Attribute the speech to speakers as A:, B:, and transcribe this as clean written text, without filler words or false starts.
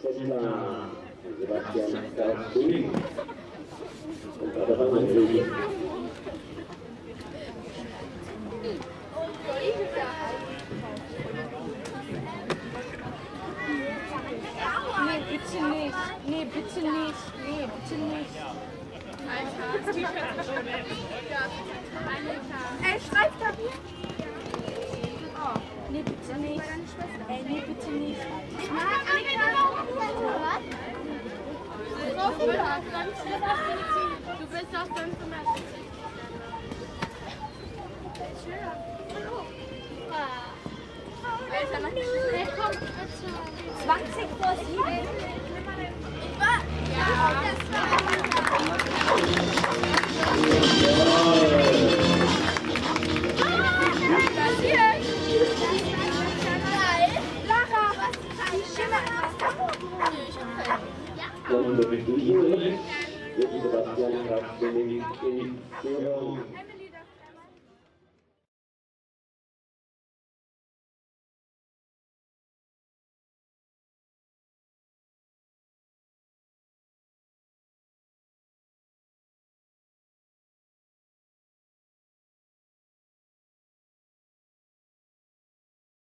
A: Sender Sebastian Kaufling. Und da war man natürlich.
B: Nee, bitte nicht. Nee, bitte nicht. Nee, bitte nicht. Ey, schreibt da mir. Oh, nee, bitte nicht. Ey, nee, bitte nicht.
C: Du bist auf 5 Semester.
B: 20 vor 7.
A: Und mit diesem wird Sebastian Kaufling in Führung.